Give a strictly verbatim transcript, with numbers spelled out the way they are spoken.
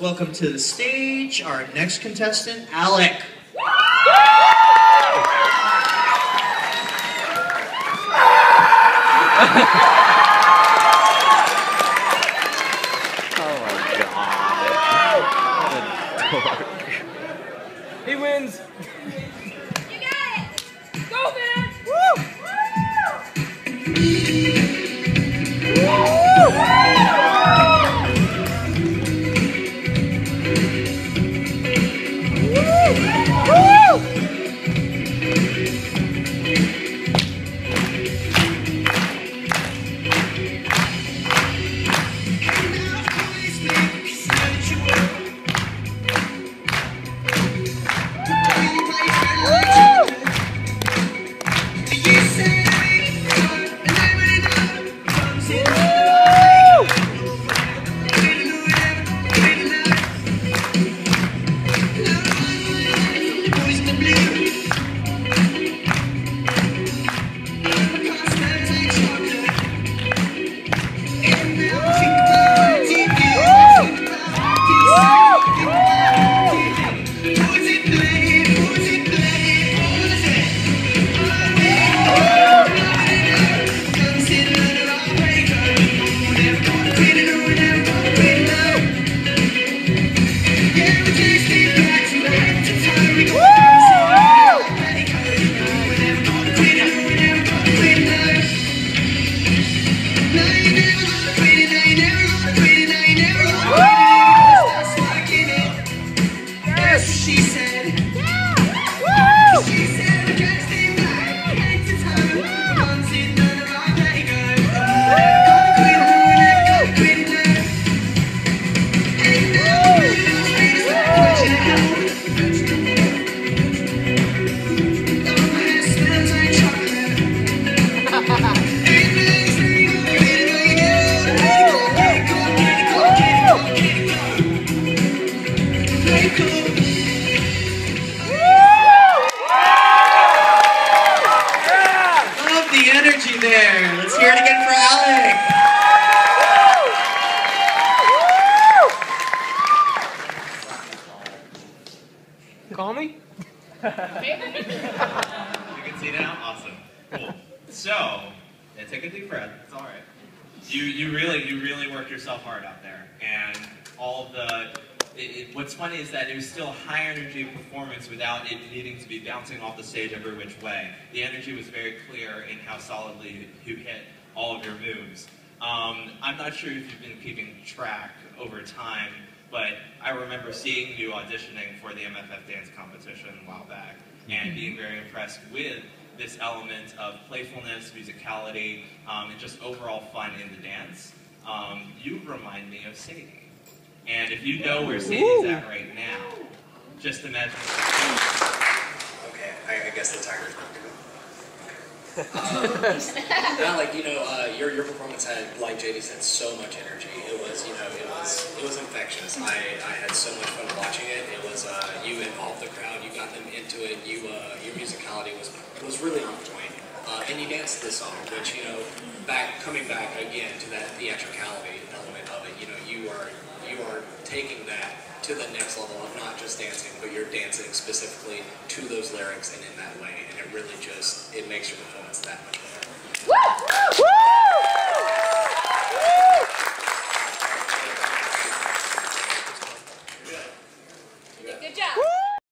welcome to the stage our next contestant, Alec. Oh my god. He wins. You got it. Go, man. Woo! There. Let's hear it again for Alec. Call me? You can see now? Awesome. Cool. So, yeah, take a deep breath. It's all right. You, you, really, you really worked yourself hard out there. And all of the... It, it, what's funny is that it was still high energy performance without it needing to be bouncing off the stage every which way. The energy was very clear in how solidly you hit all of your moves. Um, I'm not sure if you've been keeping track over time, but I remember seeing you auditioning for the M F F dance competition a while back and being very impressed with this element of playfulness, musicality, um, and just overall fun in the dance. Um, you remind me of Sadie. And if you know where Sadie's at right now, just imagine. Okay, I, I guess the tiger's not good. Um, not like, you know, uh, your your performance had, like J D said, so much energy. It was, you know, it was it was infectious. I, I had so much fun watching it. It was uh, you involved the crowd, you got them into it. You uh, your musicality was was really on point, uh, and you danced this song, which, you know, back coming back again to that theatricality element of it. You know, you are. You are taking that to the next level of not just dancing, but you're dancing specifically to those lyrics and in that way, and it really just, it makes your performance that much better. Woo!